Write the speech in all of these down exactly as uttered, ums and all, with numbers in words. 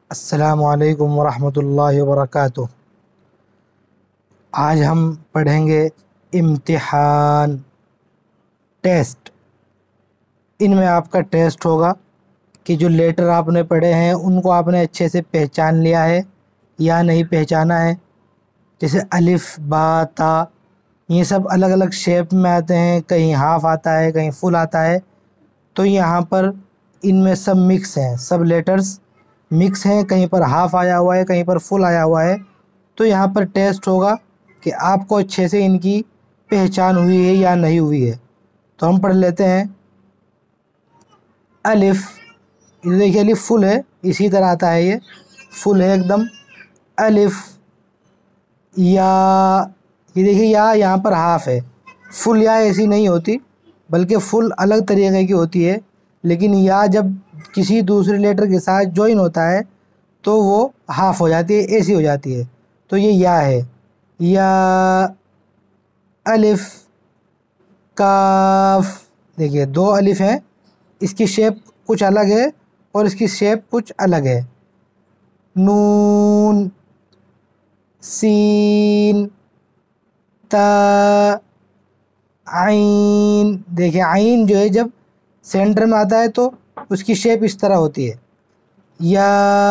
السلام علیکم ورحمۃ اللہ وبرکاتہ۔ آج ہم پڑھیں گے امتحان، ٹیسٹ۔ ان میں آپ کا ٹیسٹ ہوگا کہ جو لیٹر آپ نے پڑھے ہیں ان کو آپ نے اچھے سے پہچان لیا ہے یا نہیں پہچانا ہے۔ جیسے الف، با، تا، یہ سب الگ الگ شیپ میں آتے ہیں، کہیں ہاف آتا ہے، کہیں فل آتا ہے۔ تو یہاں پر ان میں سب مکس ہیں، سب لیٹرز مکس ہیں، کہیں پر ہاف آیا ہوا ہے، کہیں پر فل آیا ہوا ہے۔ تو یہاں پر ٹیسٹ ہوگا کہ آپ کو اچھے سے ان کی پہچان ہوئی ہے یا نہیں ہوئی ہے۔ تو ہم پڑھ لیتے ہیں۔ الف، یہ دیکھیے الف فل ہے، اسی طرح آتا ہے، یہ فل ہے ایک دم۔ الف۔ یا، یہ دیکھیے یا یہاں پر ہاف ہے۔ فل یا ایسی نہیں ہوتی، بلکہ فل الگ طریقے کی ہوتی ہے، لیکن یا جب کسی دوسرے لیٹر کے ساتھ جوائن ہوتا ہے تو وہ ہاف ہو جاتی ہے، ایسی ہو جاتی ہے۔ تو یہ یا ہے۔ یا، الف، کاف۔ دیکھیے دو الف ہیں، اس کی شیپ کچھ الگ ہے اور اس کی شیپ کچھ الگ ہے۔ نون، سین، تا، عین۔ دیکھیں عین جو ہے جب سینٹر میں آتا ہے تو اس کی شیپ اس طرح ہوتی ہے۔ یا،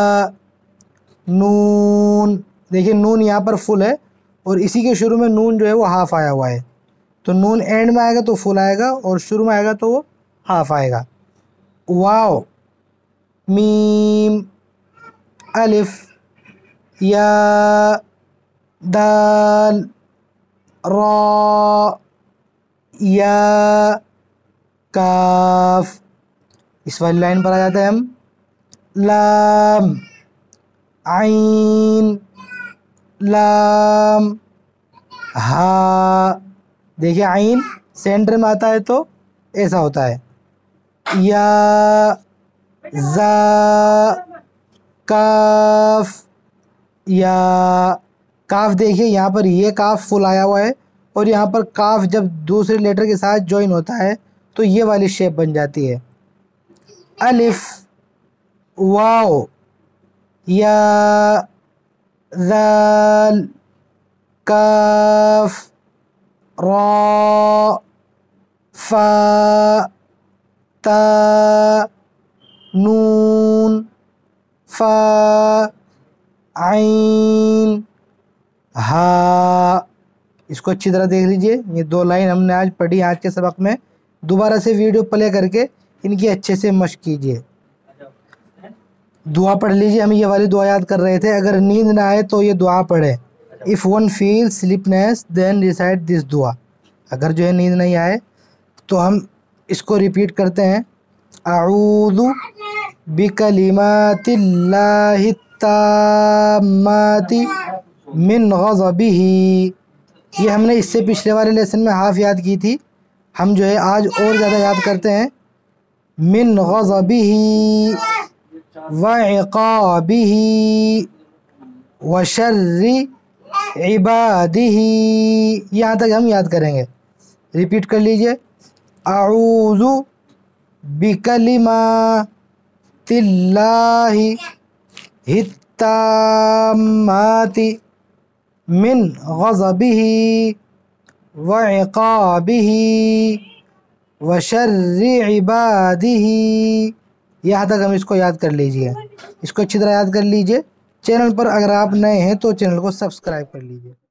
نون۔ دیکھیں نون یہاں پر فل ہے اور اسی کے شروع میں نون جو ہے وہ ہاف آیا ہوا ہے، تو نون اینڈ میں آئے گا تو فل آئے گا اور شروع میں آئے گا تو وہ ہاف آئے گا۔ واو، میم، الف، یا، دال، را، یا، کاف۔ اس والی لائن پر آ جاتے ہیں ہم۔ لام، عین، لام، ہا۔ دیکھیں عین سینٹر میں آتا ہے تو ایسا ہوتا ہے۔ یا، زا، کاف۔ یا، کاف۔ دیکھیے یہاں پر یہ کاف فل آیا ہوا ہے اور یہاں پر کاف جب دوسرے لیٹر کے ساتھ جوائن ہوتا ہے تو یہ والی شیپ بن جاتی ہے۔ الف، واو، یا، ذال، کاف، را، فا، تا، نون، فا، عین، ہا۔ اس کو اچھی طرح دیکھ لیجئے، یہ دو لائن ہم نے آج پڑھی آج کے سبق میں۔ دوبارہ سے ویڈیو پلے کر کے ان کی اچھے سے مشق کیجئے۔ دعا پڑھ لیجئے، ہم یہ والی دعا یاد کر رہے تھے، اگر نیند نہ آئے تو یہ دعا پڑھے۔ If one feels sleepiness then recite this دعا۔ اگر جو ہے نیند نہیں آئے تو ہم اس کو ریپیٹ کرتے ہیں۔ اعوذ بکلمات اللہ التامات من غضبہ۔ یہ ہم نے اس سے پچھلے والے لیسن میں ہاف یاد کی تھی، ہم جو ہے آج اور زیادہ یاد کرتے ہیں۔ من غضبہ وعقابہ وشر عبادہ۔ یہاں تک ہم یاد کریں گے، ریپیٹ کر لیجئے۔ اعوذ بکلمات اللہ التامات من غضبہ وعقابہ وشر عبادہ۔ یہاں تک ہم اس کو یاد کر لیجئے، اس کو اچھی طرح یاد کر لیجئے۔ چینل پر اگر آپ نئے ہیں تو چینل کو سبسکرائب کر لیجئے۔